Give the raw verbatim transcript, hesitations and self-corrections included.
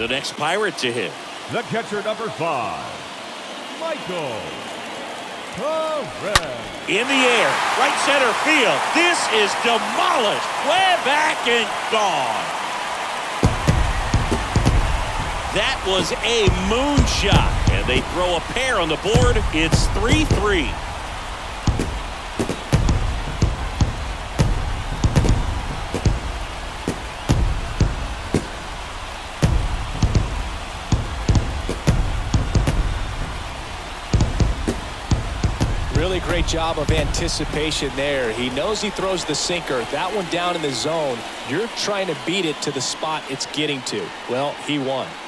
the next Pirate to hit. The catcher, number five, Michael Perez. In the air, right center field. This is demolished. Way back and gone. That was a moonshot. And they throw a pair on the board. It's three three. Really great job of anticipation there. He knows he throws the sinker. That one down in the zone. You're trying to beat it to the spot it's getting to. Well, he won.